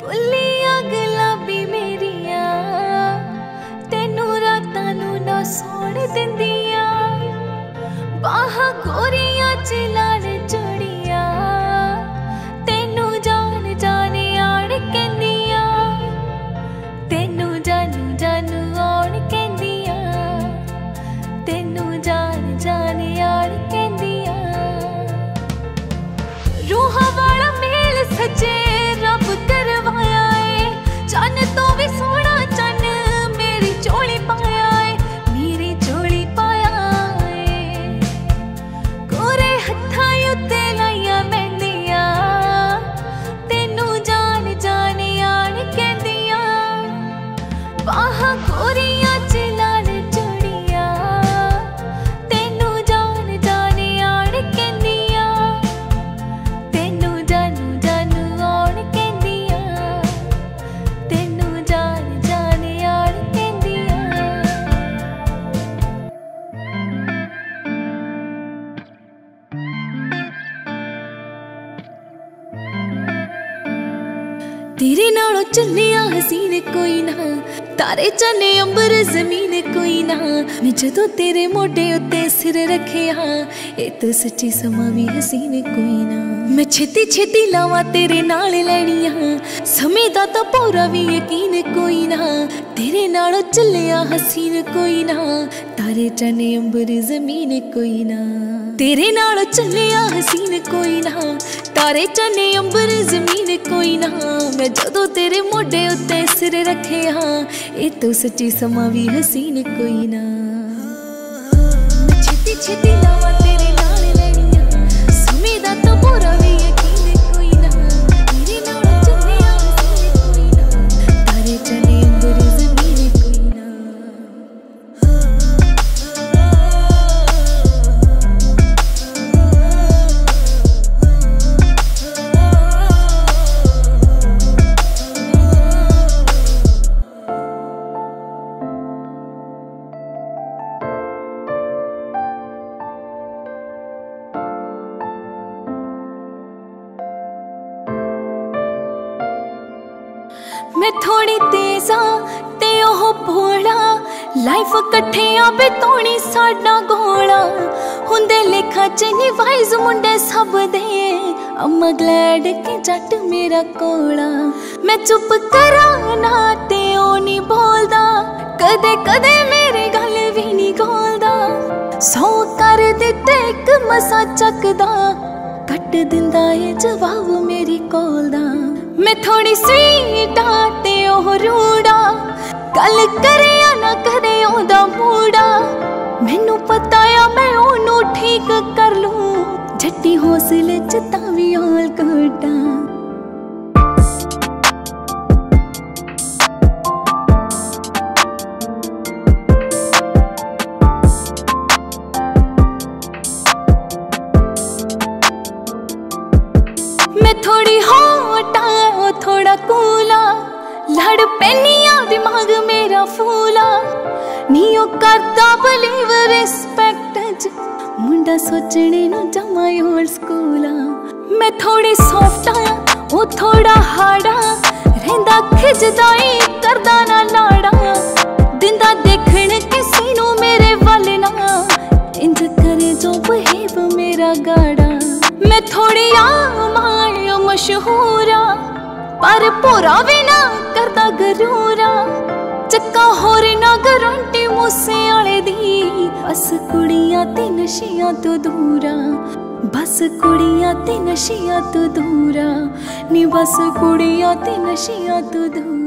फुल्लियां गुलाबी मेरिया तेनू रातां नू ना सौण दिंदिया बाहां गोरियां च लाल चूड़िया तेनू जान जान आण कहंदिया तेनू जानू जानू आण कहंदिया तेनू जान जान आण कहंदिया रूहां वाला मेल सच्चे रब करवाया है चन तो भी सोहना चन मेरी चोली पाया है मेरी चोली पाया है गोरे हत्थां उत्ते लाइया मेहंदिया तेनू जान जान आण कहंदिया बाहां गोरियां च लाल चूड़िया तेनू जान जान आण कहंदिया तेनू जानू जानू आण कहंदिया तेनू जान जान आण कहंदिया तेरे नालों चन्निया हसीन कोई ना तारे चने अंबर जमीन कोई ना मैं जदों तेरे मोढे उत्ते सिर रखिया ए तो सच्ची समा भी हसीन कोई ना मैं छेती छेती लावां तेरे नाल लैनिया समय दा तां पूरा भी यकीन कोई ना तेरे नालों चलिया हसीन कोई ना तारे चने अंबर जमीन कोई ना तेरे नालों चलिया हसीन कोई ना तारे चने अंबर जमीन कोई ना मैं जदों तेरे मोढे उत्ते सिर रखिया ए तो सच्ची समा भी हसीन कोई ना मैं छेती छेती लावां तेरे नाल लैनिया समय दा तां पूरा भी यकीन कोई ना तेरे नालों चलिया हसीन कोई ना तारे चने अंबर जमीन कोई ना मैं थोड़ी तेज ते ओह भोला लाइफ कट्ठियां बिताउणी साडा गोला हुंदे लेखा च नी वाइज मुंडे सब दे अम्मा ग्लैड के जट मेरा कोला मैं चुप करा ना ते ओ नी बोलदा कदे कदे मेरी गल भी नी गोलदा सौ कर दित्ते इक मसा चकदा कट दिंदा ए जवाब मेरी कॉल दा मैं थोड़ी स्वीट ते ओह रूड़ा गल करे या ना करे ओदा मूड़ा मैनू पता आ मैं ओनू ठीक कर लूं झट्टी हौसले च तावी हाल कोटा मैं थोड़ी होटा थोड़ा कूला लड़ पैनिया दिमाग मेरा फूला नीओ करदा बिलीव रिस्पेक्ट च मुंडा सोचने नु जमा ओल्ड स्कूला मैं थोड़ी सॉफ्ट ओ थोड़ा हार्डा रहंदा खिजदा करदा ना लाड़ा दिंदा देखण किसी नु मेरे वल ना इंज करे जो बहेव मेरा गाड़ा मैं थोड़ी आमायो मशहूरा पर पूरा भी ना करदा गरूरा चक्का होर ना गारंटी मूसे आले दी बस कुड़ियां ते नशियां तो दूरा बस कुड़ियां ते नशियां तो दूरा नी बस कुड़ियां ते नशियां तो दूरा।